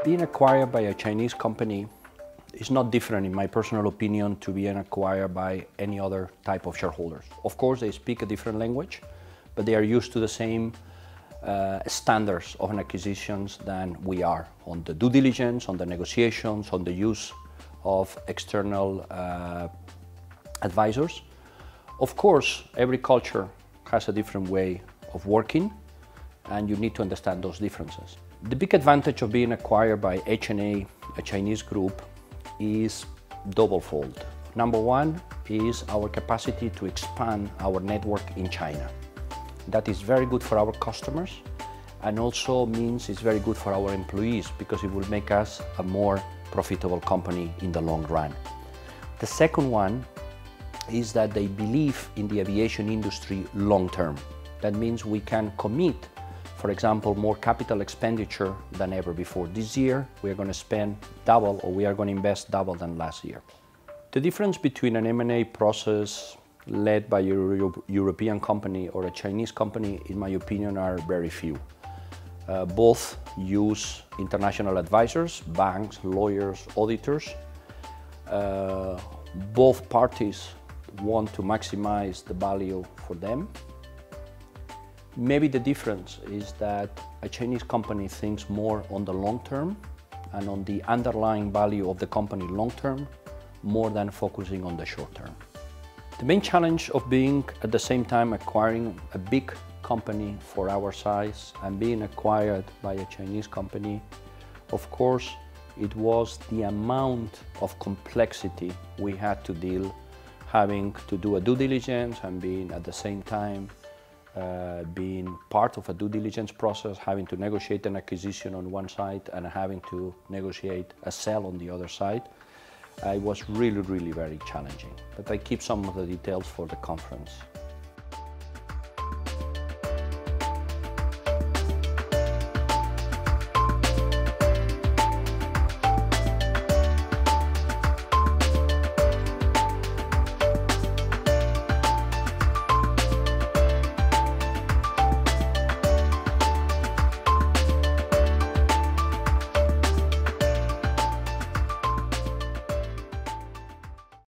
Being acquired by a Chinese company is not different, in my personal opinion, to being acquired by any other type of shareholders. Of course, they speak a different language, but they are used to the same standards of an acquisitions than we are on the due diligence, on the negotiations, on the use of external advisors. Of course, every culture has a different way of working, and you need to understand those differences. The big advantage of being acquired by H&A, a Chinese group, is double-fold. Number one is our capacity to expand our network in China. That is very good for our customers, and also means it's very good for our employees because it will make us a more profitable company in the long run. The second one is that they believe in the aviation industry long term. That means we can commit, for example, more capital expenditure than ever before. This year, we are going to spend double, or we are going to invest double than last year. The difference between an M&A process led by a European company or a Chinese company, in my opinion, are very few. Both use international advisors, banks, lawyers, auditors. Both parties want to maximize the value for them. Maybe the difference is that a Chinese company thinks more on the long term and on the underlying value of the company long term, more than focusing on the short term. The main challenge of being at the same time acquiring a big company for our size and being acquired by a Chinese company, of course, it was the amount of complexity we had to deal, having to do a due diligence and being at the same time being part of a due diligence process, having to negotiate an acquisition on one side and having to negotiate a sale on the other side. It was really very challenging, but I keep some of the details for the conference.